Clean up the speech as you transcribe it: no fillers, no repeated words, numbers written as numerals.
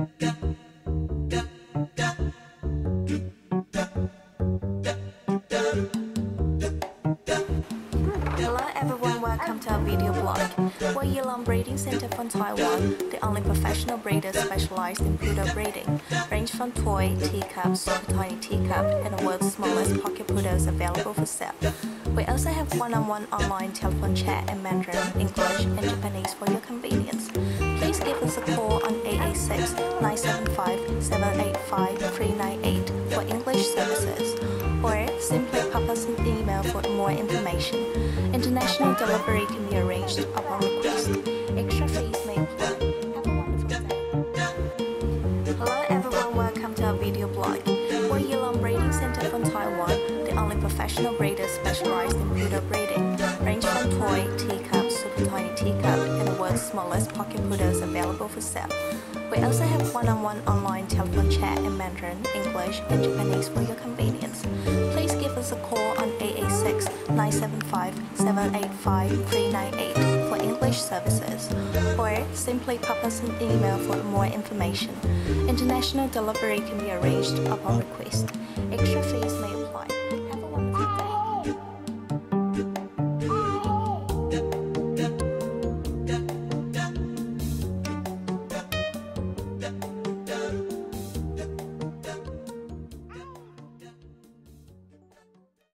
Hello everyone, welcome to our video blog. We're Yilong Breeding Center from Taiwan, the only professional breeder specialized in poodle breeding. Range from toy, teacup, super tiny teacup, and the world's smallest pocket poodles available for sale. We also have one-on-one online telephone chat in Mandarin, English, and Japanese for your convenience. Please give us a call on 886-975-785-398 for English services, or simply pop us an email for more information. International delivery can be arranged upon request. Extra fees may apply. Have a wonderful day. Hello everyone, welcome to our video blog. We're Yilong Breeding Center from Taiwan, the only professional breeder specialized in poodle breeding. Range from toy, teacup, super tiny teacup, and the world's smallest pocket poodles available for sale. We also have one-on-one online telephone chat in Mandarin, English, and Japanese for your convenience. Please give us a call on 886-975-785-398 for English services, or simply pop us an email for more information. International delivery can be arranged upon request. Extra fees may apply.